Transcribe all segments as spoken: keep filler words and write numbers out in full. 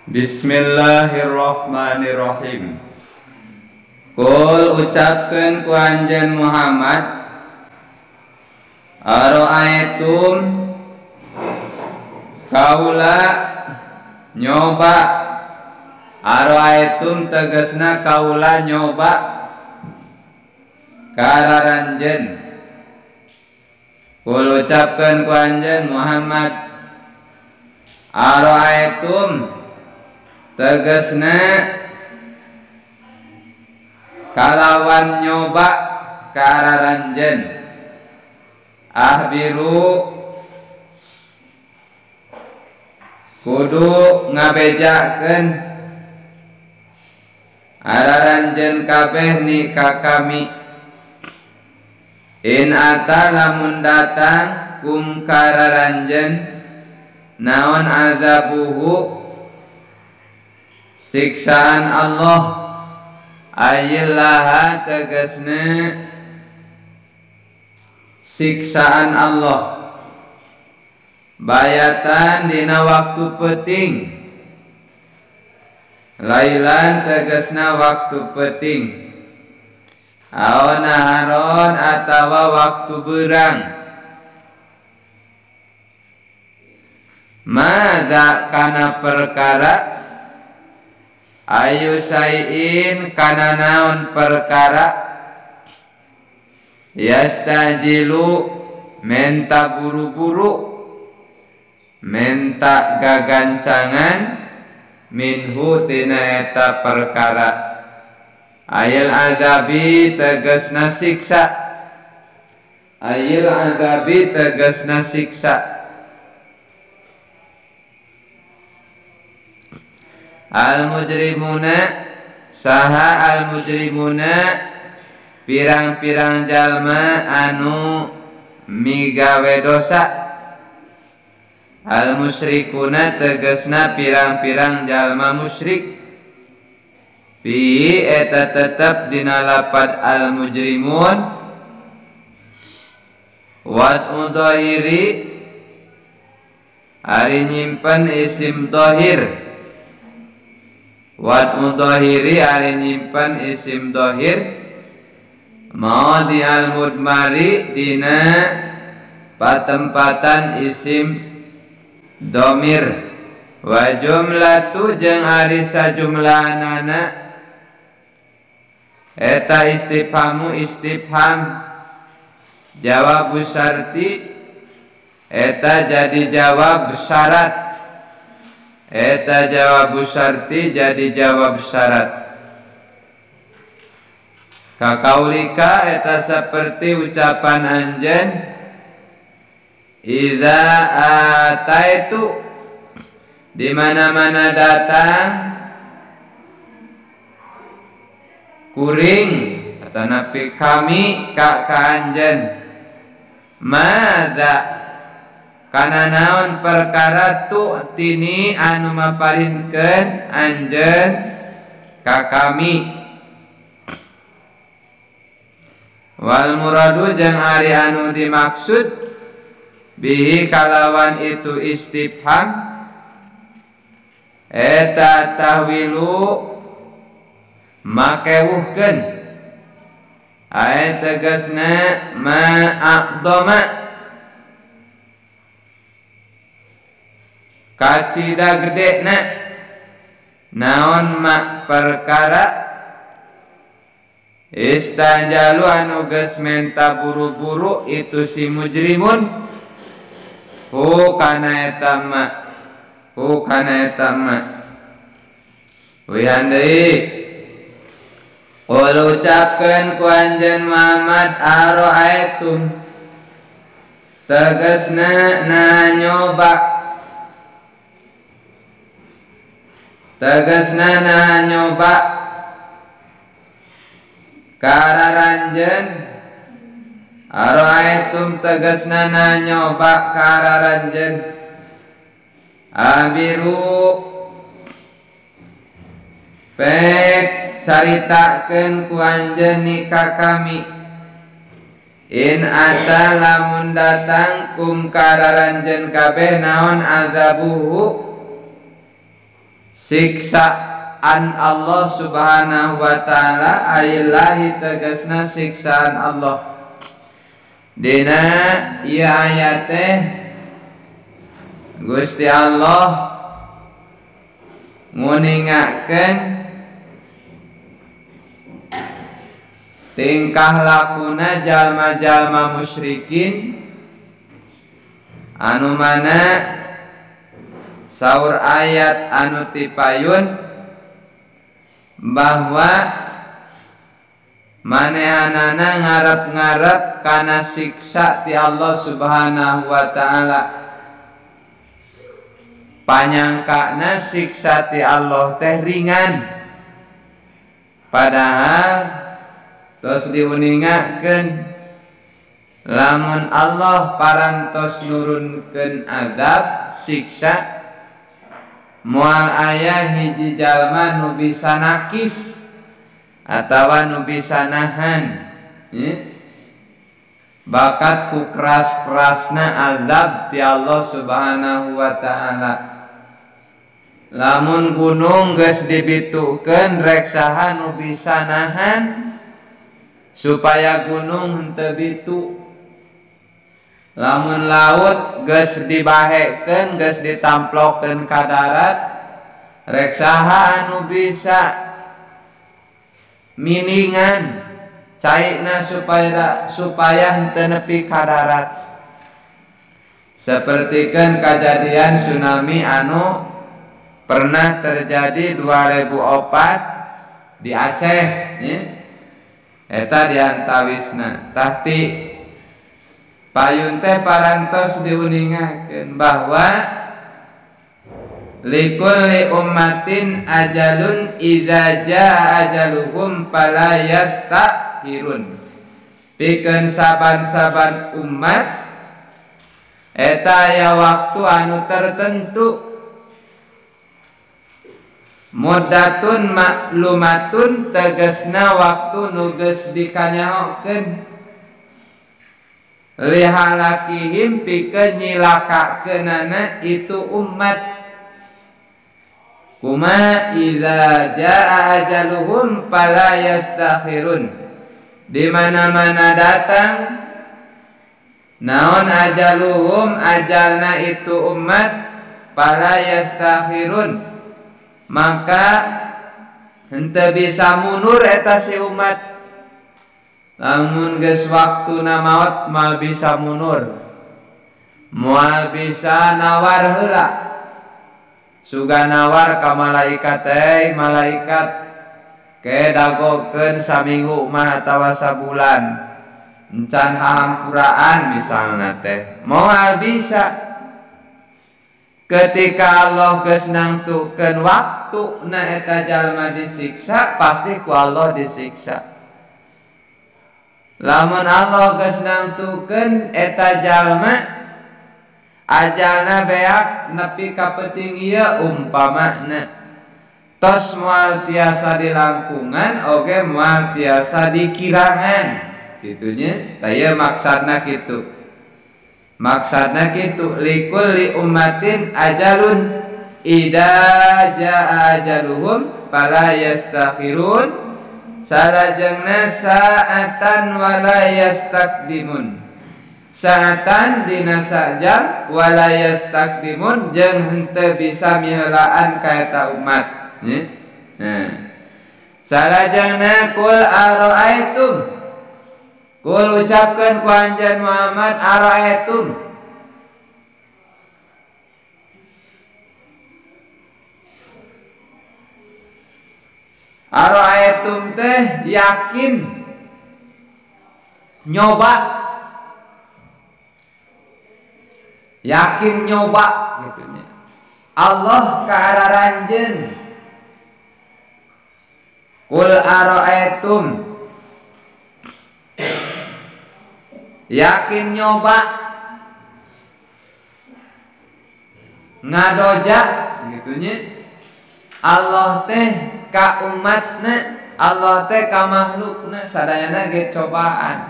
Bismillahirrahmanirrahim. Kul ucapkeun ku anjeun Muhammad, Aro'aitum kaula nyoba. Aro'aitum tegasna kaula nyoba kararanjeun. Kul ucapkeun ku anjeun Muhammad, Aro'aitum tegasna kalawan nyoba kararanjeun. Ahbiru kudu ngabejakeun araranjeun kabeh ni ka kami. In ata lamun datang kum kararanjeun naon azabuhu siksaan Allah, ayillaha tegasna siksaan Allah, bayatan dina waktu peuting, lailan tegasna waktu peuting, aon naharon atawa waktu beurang. Madza kana perkara, ayu sayin kana naon perkara, yastajilu menta buru-buru, menta gagancangan, minhu tina eta perkara. Ayil azabi tegasna siksa, ayil azabi tegasna siksa. Al mujrimuna saha al mujrimuna pirang-pirang jalma anu migawe dosa. Al musyrikuna tegasna pirang-pirang jalma musyrik. Bi eta tetep dina lapad al mujrimun. Wat mudhahiri ari nyimpen isim dhahir. Wat mudhahiri ari nyimpen isim dhahir. Mau di al mudmari dina patempatan isim domir. Wa jumlatu jeung ari sajumlahanana eta istifhamu istifham jawab syarti, eta jadi jawab syarat. Eta jawab syarti jadi jawab syarat. Kakaulika eta seperti ucapan anjeun, idza ataitu di mana-mana datang kuring atau napi kami ka ka anjeun. Madza kana naon perkara tu tini anu maparinkeun anjeun ka kami. Wal muradu jeung ari anu dimaksud bihi kalawan itu istifham eta tahwilu makewuhkeun. Aya tegasna ma'aqdama kacida gede na naon mak perkara istajalu anu geus menta buru-buru itu si mujrimun hu kana eta mak hu kana eta mak. Wian deui ul ucapkeun ku anjeun Muhammad, aro'aitum tegasna na nyoba, tegasna nah nyoba kararanjeun. Aro'aitum tegasna nah nyoba kararanjeun. Abiru pek caritakeun ku anjeun ni ka kami. In ata lamun datang kum kararanjeun kabeh naon azabuhu siksaan Allah subhanahu wa ta'ala ayallahi tegasna siksaan Allah. Dina ieu ayat teh Gusti Allah nguningakeun tingkah lakuna jalma-jalma musyrikin anu mana saur ayat anu tipayun bahwa manehanana ngarep-ngarep kana siksa ti Allah subhanahu wa ta'ala. Panyangkana siksa ti Allah teh ringan, padahal terus diuningakeun lamun Allah parantos nurunkeun azab siksa moal aya hiji jalma nu bisa nakis atawa nu bisa nahan ya, bakat ku keras-kerasna azab ti Allah subhanahu wa ta'ala. Lamun gunung geus dibitukeun rek saha nu bisa nahan supaya gunung henteu bitu. Lamun laut geus dibahekeun geus ditamplokeun ka darat rek saha anu bisa miningan cairna supaya supaya henteu nepi ka darat. Sapertikeun kajadian tsunami anu pernah terjadi dua ribu empat di Aceh ya. Eta diantawisna tahti payun teh parantos diuningakeun bahwa likulli ummatin ajalun idza jaa ajaluhum fala yastakhirun. Pikeun saban-saban umat eta aya waktu anu tertentu. Muddatun maklumatun tegasna waktu nu geus dikanyahokeun lihalakihim pikeun nyilakakeunana itu umat. Kuma idza jaa ajaluhum fala yastakhirun. Di mana-mana datang naon ajaluhum ajalna itu umat fala yastakhirun, maka henteu bisa mundur eta si umat. Lamun geus waktuna maot mal bisa mundur, moal bisa nawar heula. Suga nawar ka malaikat teh, malaikat ke dagokeun saminggu mah atawa sabulan encan hahampuraan misalna teh, moal bisa. Ketika Allah geus nangtukeun waktuna eta jalma disiksa, pasti ku Allah disiksa. Lamun Allah geus nangtukeun eta jalma ajalna beak nepi ka peuting ieu umpamana tos moal tiasa dilangkungan oge moal tiasa dikirangan kitunya. Taya maksudna kitu. Maksudna kitu likulli ummatin ajalun idza jaa ajaluhum fala yastakhirun salajengna saatan wala yastakdimun. Saatan dina sajam wala yastakdimun jeung henteu bisa miheulaan ka eta umat nya. Nah, salajengna kul araaitum, kul ucapkeun ku anjeun Muhammad araaitum, araaitum teh yakin nyoba, yakin nyoba gitu nya. Allah kaararanjeun kul araaitum, yakin nyoba ngadoja gitunya. Allah teh ka umatna, Allah teh ka makhlukna sadayana ge cobaan.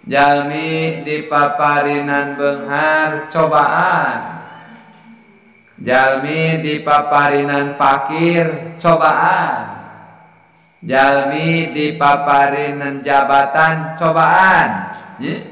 Jalmi dipaparinan beunghar cobaan, jalmi dipaparinan pakir cobaan, jalmi dipaparinan jabatan cobaan, ya.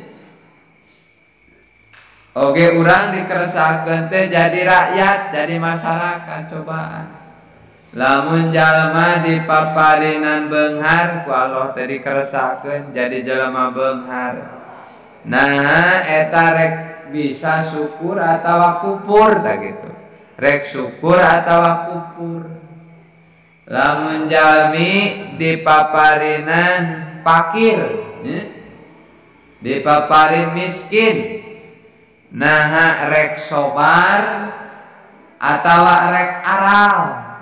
Oke, urang dikeresakeun teh jadi rakyat, jadi masyarakat cobaan. Lamun jalma dipaparinan beunghar ku Allah teh dikeresakeun jadi jelema beunghar. Nah, eta rek bisa syukur atawa kufur tah gitu. Rek syukur atawa kufur. Lamun jalmi dipaparinan fakir, ya? Dipaparin miskin, nah rek sobar atawa rek aral.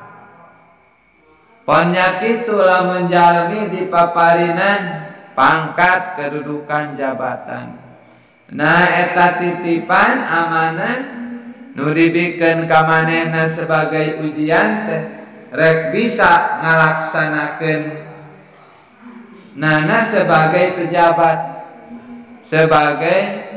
Ponya kitu lamun jalmi dipaparinan pangkat kedudukan jabatan. Nah eta titipan amanah nu dibikeun ka manehna sebagai ujian teh rek bisa ngalaksanakeun nana sebagai pejabat, sebagai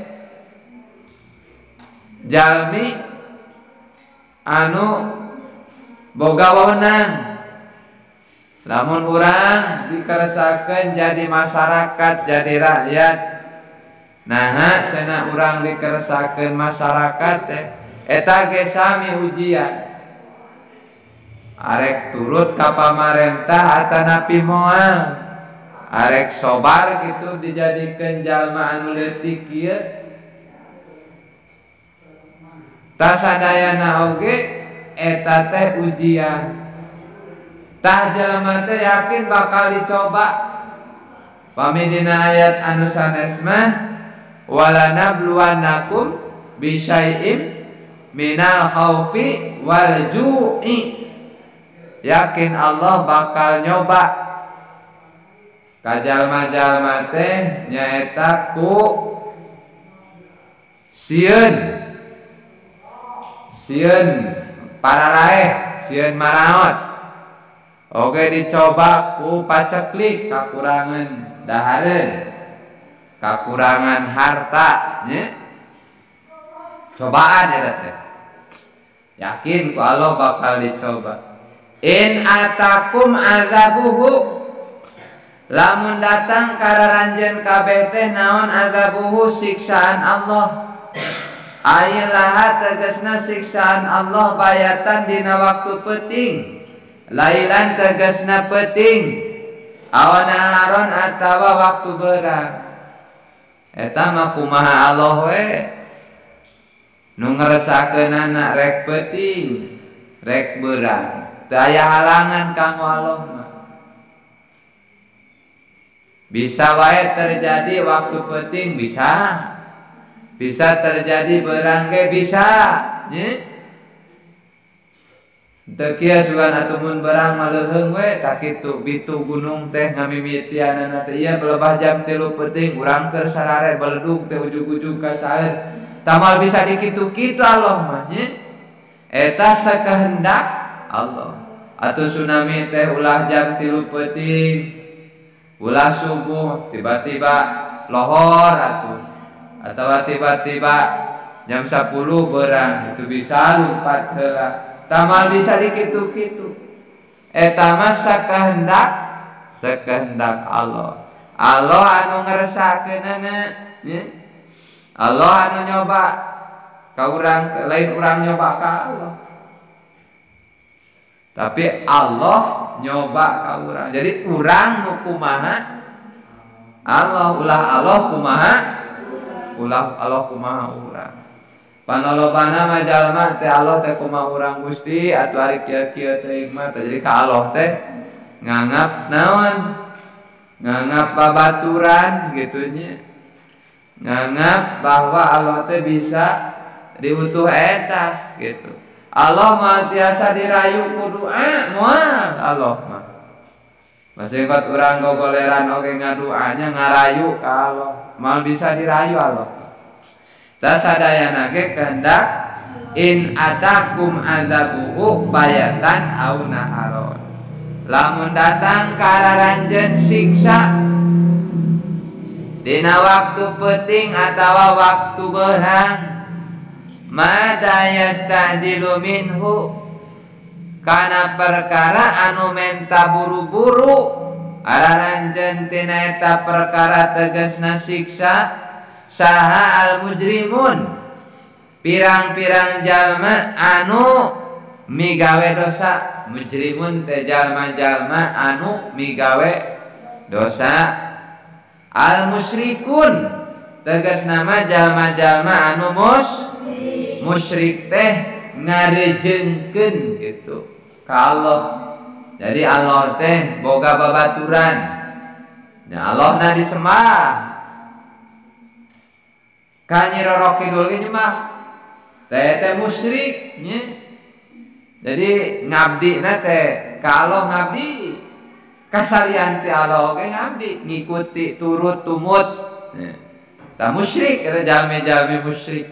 jalmi anu boga wewenang. Lamun urang dikeresakeun jadi masyarakat, jadi rakyat, nah cenah urang dikeresakeun masyarakat teh eta ge sami ujian. Arek turut ka pamarentah atanapi moal, arek sobar gitu dijadikeun jalma anu leutik kieu. Ta sadayana oge eta teh ujian. Tah jalma teh yakin bakal dicoba. Pami dina ayat anu sanes mah walanabluwannakum bisyai'im minal khaufi wal ju'i. Yakin Allah bakal nyoba ka jalma-jalma teh nyaeta ku sieun sieun pararaeh, sieun maraot. Oke dicoba ku paceklik, kakurangan dahareun, kakurangan harta, nya. Cobaan eta teh. Yakin ku Allah bakal dicoba. In atakum azabuhu, lamun datang kararanjeun kabeh teh naon azabuhu siksaan Allah. Ailaha tegasna siksaan Allah bayatan dina waktu peuting. Lailan tegasna peuting, awan naharon atawa waktu beurang. Eta mah kumaha Allah we nu ngresakeunana rek peuting, rek beurang. Teu aya halangan kanggo Allah mah. Bisa wae terjadi waktu peuting bisa. Bisa terjadi beurang ge bisa, nya. Teu kieu sugan atuh mun berang maleuheung we tak kitu bitu gunung teh ngamimitianana teh ieu belebah jam tilu peuting urang keur sarare baledug teh ujug-ujug ka saeur. Tamal bisa dikitu-kitu Allah mah nya. Eta sakehendak Allah. Atuh tsunami teh ulah jam tilu peuting, ulah subuh tiba-tiba lohor atuh. Atawa tiba-tiba jam sepuluh berang itu bisa lumpat heula. Tamal bisa dikitu-kitu. Eta mah sakehendak sakehendak Allah. Allah anu ngresakeunana, nya. Allah anu nyoba ka urang, lain urang nyoba ka Allah. Tapi Allah nyoba ka urang. Jadi urang nu kumaha Allah, ulah Allah kumaha ulah Allah kumaha urang. Panolobana mah jalma teh Allah teh kumaha urang Gusti atuh ari kieu-kieu teh mah jadi ka Allah teh nganggap naon? Nganggap babaturan gitu nya. Nganggap bahwa Allah teh bisa diutuh eta gitu. Allah mah tiasa dirayu ku doa moal Allah mah. Masih bat urang gogoleran oge ngaduanya ngarayu ka Allah. Mal bisa dirayu Allah. Ta sadayana ge kehendak in atakum adzabuhu bayatan au naharon. Lamun datang kararanjeun siksa dina waktu peuting atawa waktu beurang, mada yastajilu minhu kana perkara anu menta buru-buru araranjeun tina eta perkara tegasna siksa saha al mujrimun pirang-pirang jalma anu migawe dosa. Mujrimun teh jalma-jalma anu migawe dosa. Al musyrikun tegas nama jalma-jalma anu mus musyrik teh ngarejeungkeun gitu ka Allah. Jadi Allah teh boga babaturan, ya Allah na disembah. Ka Nyi Roro Kidul ge mah teh teh musyrik nya. Jadi ngabdi na teh ka Allah ngabdi, kasalian ti Allah ge ngabdi, ngikuti turut tumut. Ta musyrik eta jalmi-jalmi musyrik.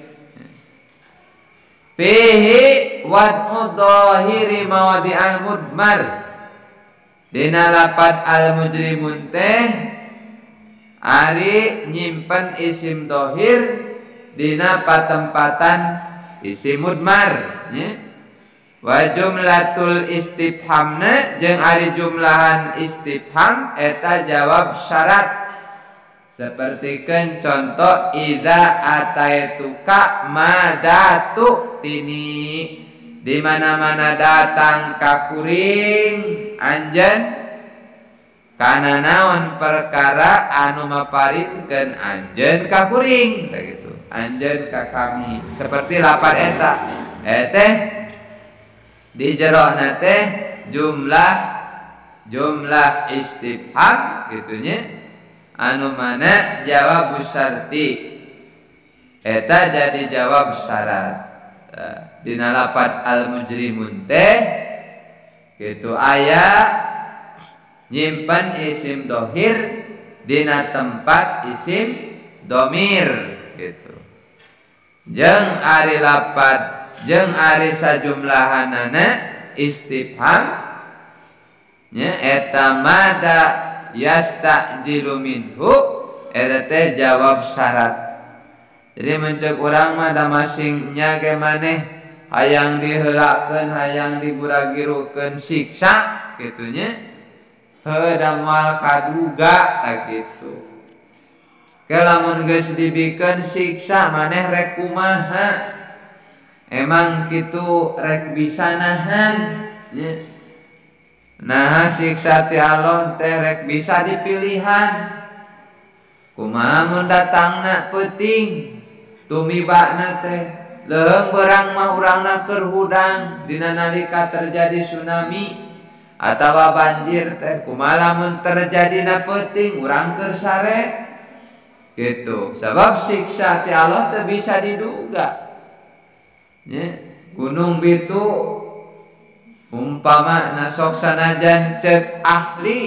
Fihi wad'u dhahiri mawadi'al mudmar. Dina lapat al mujrimun teh ari nyimpen isim dohir dina patempatan isim mudmar nya. Wa jumlatul istifhamna jeung ari jumlahan istifham eta jawab syarat. Sapertikeun contoh idza ataituka madatu tini, di mana-mana datang ka kuring anjeun kana naon perkara anu maparikeun anjeun ka kuring teh gitu. Anjeun ka kami seperti lapan eta eteh di jerona teh jumlah jumlah istifham gitunya anu mana jawab syarti eta jadi jawab syarat. Dina lapat al mujrimun teh gitu aya nyimpen isim dohir dina tempat isim domir gitu. Jeung ari lapat jeung ari sajumlahanana istifham nya eta mada yastajilu minhu eta teh jawab syarat. Jadi mencek urang mah da masingnya ge maneh hayang diheulakeun hayang diburagirukeun siksa kitunya heuh da moal kaduga tak kitu. Ke lamun geus dibikeun siksa maneh rek kumaha? Emang kitu rek bisa nahan nya. Nah siksa ti Allah teh rek bisa dipilihan. Kumaha mun datangna peuting tumibana teh leung beurang mah urangna keur hudang dina nalika terjadi tsunami atawa banjir teh kumaha lamun terjadina peuting urang keur sare gitu. Sabab siksa ti Allah teh bisa diduga nya. Gunung Bitu umpama nasok sanajan cek ahli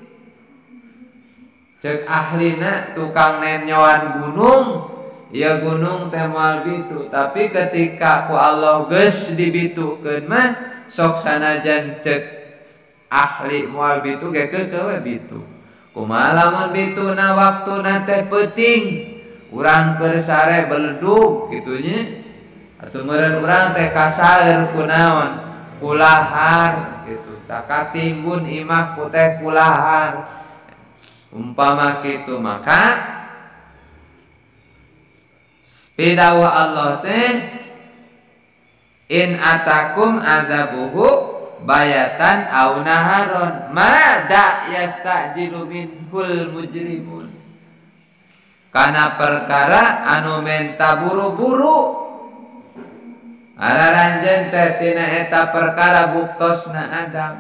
cek ahlina tukang nenyoan gunung ya gunung teh moal bitu, tapi ketika ku Allah geus dibitukeun mah sok sanajan cek ahli moal bitu ge keukewe bitu. Kumaha lamun bituna waktuna teh peuting urang keur sare beledug kitu nya. Atuh meureun urang teh kasaeur kunaon kulahar gitu. Tak katimbun imah ku teh kulahar. Umpama kitu maka pidawa Allah teh in atakum adzabuhu bayatan au naharon mada yastajilu minhul mujrimun. Kana perkara anu menta buru-buru araranjeun teh tina eta perkara buktosna adab.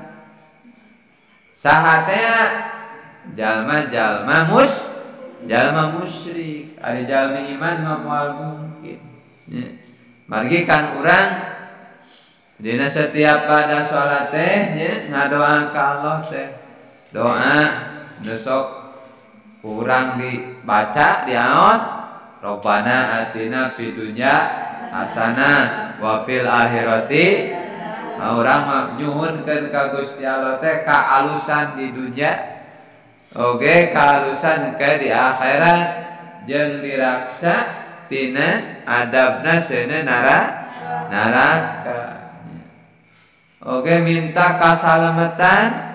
Saha teh jalma-jalma mus jalma musyrik, ari jalma iman mah moal mungkin. Margi kan urang dina setiap pada salat teh nya ngadoa ka Allah teh. Doa besok urang dibaca diaos Rabbana atina fid dunya hasanah wa fil akhirati. Urang mah nyuhunkeun ka Gusti Allah teh kaalusan di dunya oge kaalusan ke di akhirat jeung diraksa tina adabna sene nara neraka. Oke, minta keselamatan